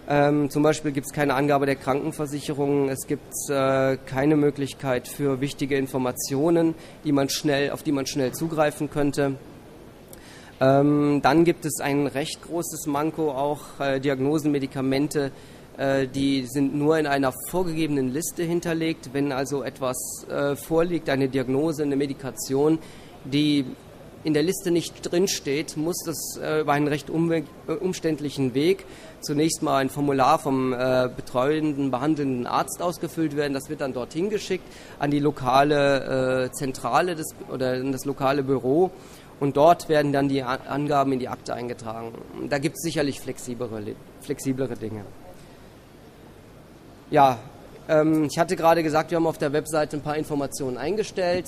Zum Beispiel gibt es keine Angabe der Krankenversicherung, es gibt keine Möglichkeit für wichtige Informationen, auf die man schnell zugreifen könnte. Dann gibt es ein recht großes Manko, auch Diagnosen, Medikamente, die sind nur in einer vorgegebenen Liste hinterlegt. Wenn also etwas vorliegt, eine Diagnose, eine Medikation, die in der Liste nicht drinsteht, muss das über einen recht umständlichen Weg zunächst mal ein Formular vom betreuenden, behandelnden Arzt ausgefüllt werden. Das wird dann dorthin geschickt an die lokale Zentrale oder in das lokale Büro. Und dort werden dann die Angaben in die Akte eingetragen. Da gibt es sicherlich flexiblere Dinge. Ja, ich hatte gerade gesagt, wir haben auf der Webseite ein paar Informationen eingestellt.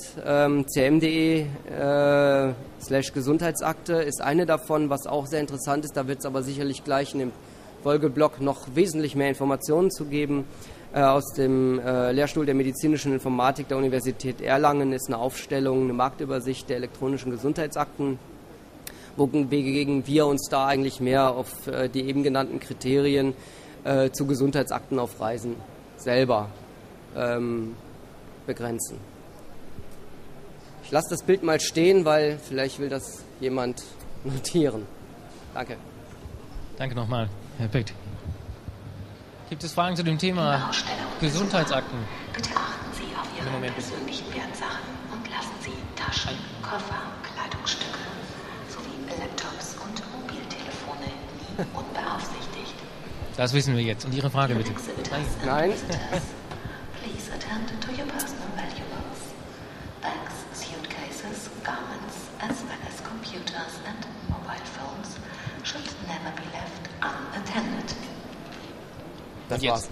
cmde/Gesundheitsakte ist eine davon, was auch sehr interessant ist. Da wird es aber sicherlich gleich in dem Folgeblock noch wesentlich mehr Informationen zu geben. Aus dem Lehrstuhl der medizinischen Informatik der Universität Erlangen ist eine Aufstellung, eine Marktübersicht der elektronischen Gesundheitsakten, wogegen wir uns da eigentlich mehr auf die eben genannten Kriterien zu Gesundheitsakten auf Reisen selber begrenzen. Ich lasse das Bild mal stehen, weil vielleicht will das jemand notieren. Danke. Danke nochmal, Herr Picht. Gibt es Fragen zu dem Thema Gesundheitsakten? Bitte achten Sie auf Ihre persönlichen Wertsachen und lassen Sie Taschen, Koffer, Kleidungsstücke sowie Laptops und Mobiltelefone nie unbeaufsichtigt. Das wissen wir jetzt. Und Ihre Frage bitte. Nein. Please attend to your personal valuables. Bags, suitcases, garments, as well as computers and mobile phones should never be left unattended. Das war's.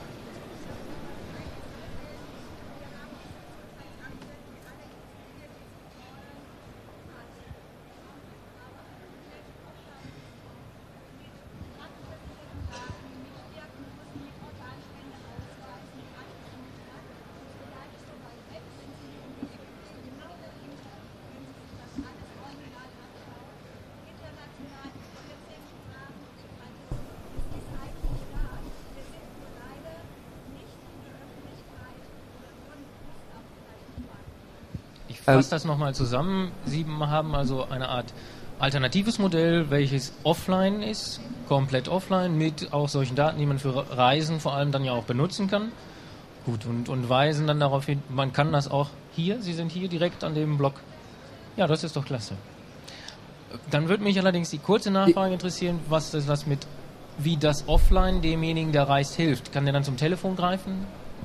Ich fasse das nochmal zusammen. Sie haben also eine Art alternatives Modell, welches offline ist, komplett offline, mit auch solchen Daten, die man für Reisen vor allem dann ja auch benutzen kann. Gut, und weisen dann darauf hin, man kann das auch hier, Sie sind hier direkt an dem Block. Ja, das ist doch klasse. Dann würde mich allerdings die kurze Nachfrage interessieren, wie das Offline demjenigen, der reist, hilft. Kann der dann zum Telefon greifen?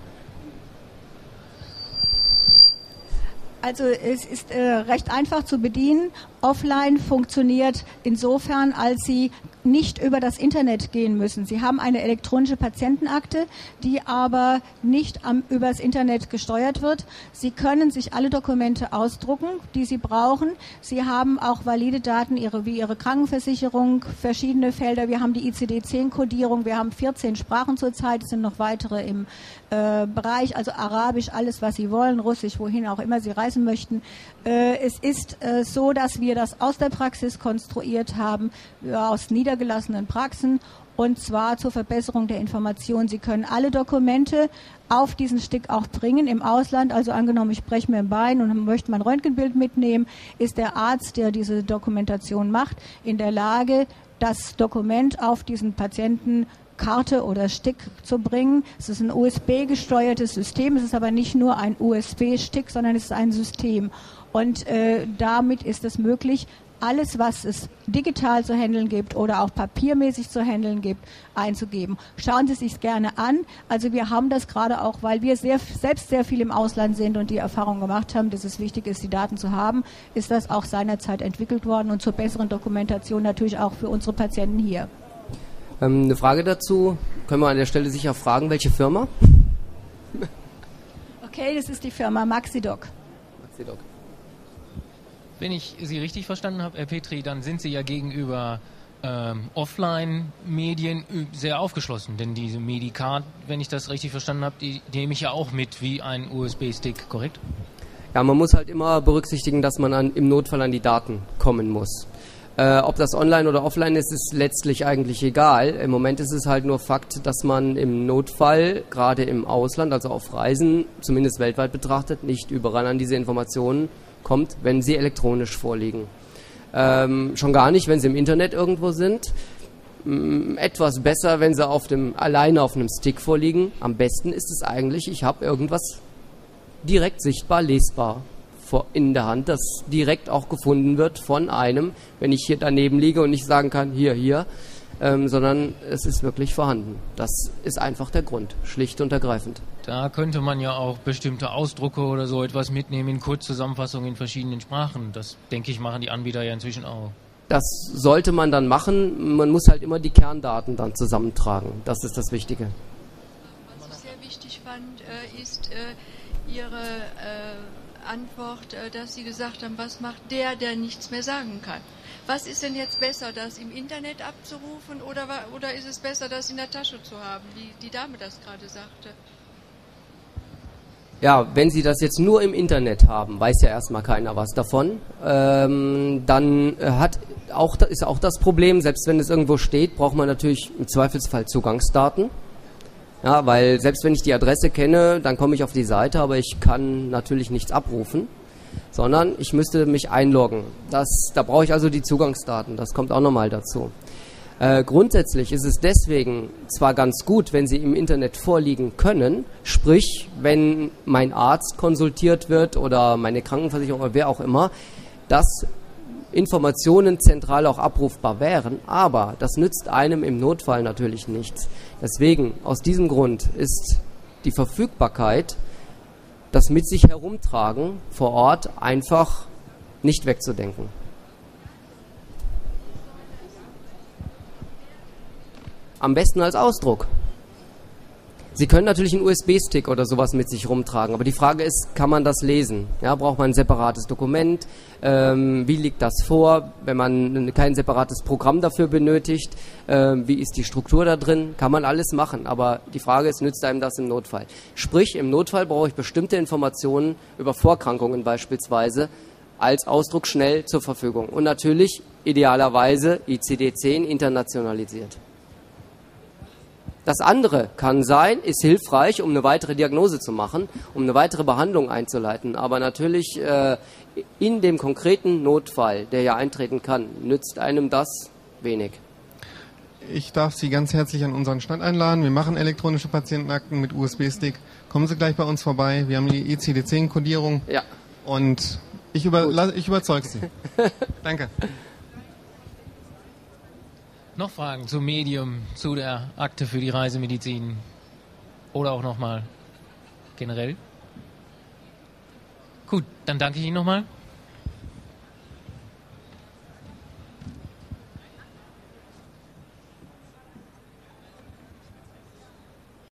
Also es ist recht einfach zu bedienen. Offline funktioniert insofern, als Sie nicht über das Internet gehen müssen. Sie haben eine elektronische Patientenakte, die aber nicht übers Internet gesteuert wird. Sie können sich alle Dokumente ausdrucken, die Sie brauchen. Sie haben auch valide Daten wie Ihre Krankenversicherung, verschiedene Felder. Wir haben die ICD-10-Kodierung, wir haben 14 Sprachen zurzeit, es sind noch weitere im Bereich, also Arabisch, alles was Sie wollen, Russisch, wohin auch immer Sie reisen möchten. Es ist so, dass wir das aus der Praxis konstruiert haben, aus niedergelassenen Praxen, und zwar zur Verbesserung der Information. Sie können alle Dokumente auf diesen Stick auch bringen im Ausland. Also angenommen, ich breche mir ein Bein und möchte mein Röntgenbild mitnehmen, ist der Arzt, der diese Dokumentation macht, in der Lage, das Dokument auf diesen Patienten Karte oder Stick zu bringen. Es ist ein USB-gesteuertes System, es ist aber nicht nur ein USB-Stick, sondern es ist ein System. Und damit ist es möglich, alles, was es digital zu handeln gibt oder auch papiermäßig zu handeln gibt, einzugeben. Schauen Sie es sich gerne an. Also wir haben das gerade auch, weil wir selbst sehr viel im Ausland sind und die Erfahrung gemacht haben, dass es wichtig ist, die Daten zu haben, ist das auch seinerzeit entwickelt worden und zur besseren Dokumentation natürlich auch für unsere Patienten hier. Eine Frage dazu, können wir an der Stelle sicher fragen, welche Firma? Okay, das ist die Firma Maxidoc. Maxidoc. Wenn ich Sie richtig verstanden habe, Herr Petri, dann sind Sie ja gegenüber Offline-Medien sehr aufgeschlossen. Denn diese Medicard, wenn ich das richtig verstanden habe, die nehme ich ja auch mit wie ein USB-Stick, korrekt? Ja, man muss halt immer berücksichtigen, dass man im Notfall an die Daten kommen muss. Ob das online oder offline ist, ist letztlich eigentlich egal. Im Moment ist es halt nur Fakt, dass man im Notfall, gerade im Ausland, also auf Reisen, zumindest weltweit betrachtet, nicht überall an diese Informationen kommt, wenn sie elektronisch vorliegen. Schon gar nicht, wenn sie im Internet irgendwo sind. Etwas besser, wenn sie alleine auf einem Stick vorliegen. Am besten ist es eigentlich, ich habe irgendwas direkt sichtbar, lesbar in der Hand, das direkt auch gefunden wird von einem, wenn ich hier daneben liege und nicht sagen kann, hier, sondern es ist wirklich vorhanden. Das ist einfach der Grund, schlicht und ergreifend. Da könnte man ja auch bestimmte Ausdrucke oder so etwas mitnehmen in Kurzzusammenfassungen in verschiedenen Sprachen. Das, denke ich, machen die Anbieter ja inzwischen auch. Das sollte man dann machen. Man muss halt immer die Kerndaten dann zusammentragen. Das ist das Wichtige. Was ich sehr wichtig fand, ist Ihre Antwort, dass Sie gesagt haben, was macht der nichts mehr sagen kann? Was ist denn jetzt besser, das im Internet abzurufen oder ist es besser, das in der Tasche zu haben, wie die Dame das gerade sagte? Ja, wenn Sie das jetzt nur im Internet haben, weiß ja erstmal keiner was davon, dann ist auch das Problem, selbst wenn es irgendwo steht, braucht man natürlich im Zweifelsfall Zugangsdaten. Ja, weil selbst wenn ich die Adresse kenne, dann komme ich auf die Seite, aber ich kann natürlich nichts abrufen, sondern ich müsste mich einloggen. Da brauche ich also die Zugangsdaten, das kommt auch nochmal dazu. Grundsätzlich ist es deswegen zwar ganz gut, wenn sie im Internet vorliegen können, sprich, wenn mein Arzt konsultiert wird oder meine Krankenversicherung oder wer auch immer, dass Informationen zentral auch abrufbar wären, aber das nützt einem im Notfall natürlich nichts. Deswegen, aus diesem Grund ist die Verfügbarkeit, das mit sich herumtragen vor Ort einfach nicht wegzudenken. Am besten als Ausdruck. Sie können natürlich einen USB-Stick oder sowas mit sich rumtragen, aber die Frage ist, kann man das lesen? Ja, braucht man ein separates Dokument? Wie liegt das vor, wenn man kein separates Programm dafür benötigt? Wie ist die Struktur da drin? Kann man alles machen, aber die Frage ist, nützt einem das im Notfall? Sprich, im Notfall brauche ich bestimmte Informationen über Vorerkrankungen beispielsweise als Ausdruck schnell zur Verfügung. Und natürlich idealerweise ICD-10 internationalisiert. Das andere kann sein, ist hilfreich, um eine weitere Diagnose zu machen, um eine weitere Behandlung einzuleiten. Aber natürlich in dem konkreten Notfall, der ja eintreten kann, nützt einem das wenig. Ich darf Sie ganz herzlich an unseren Stand einladen. Wir machen elektronische Patientenakten mit USB-Stick. Kommen Sie gleich bei uns vorbei. Wir haben die ICD-10-Kodierung. Ja. Und ich überzeuge Sie. Danke. Noch Fragen zum Medium, zu der Akte für die Reisemedizin? Oder auch nochmal generell? Gut, dann danke ich Ihnen nochmal.